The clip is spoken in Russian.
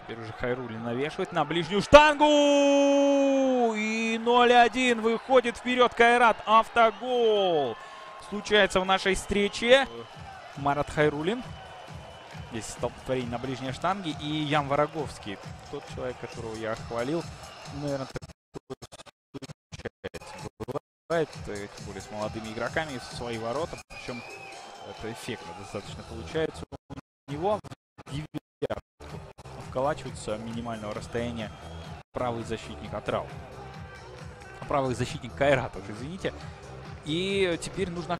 Теперь уже Хайруллин навешивает на ближнюю штангу. И 0-1 выходит вперед Кайрат. Автогол случается в нашей встрече. Марат Хайруллин. Здесь столкновение на ближней штанге. И Ян Вороговский. Тот человек, которого я хвалил. Наверное, такое случается. Бывает, тем более с молодыми игроками, в свои ворота. Причем это эффектно достаточно получается. У него в девятку вколачивается минимального расстояния правый защитник Атрау. Правый защитник Кайрата, уже извините. И теперь нужно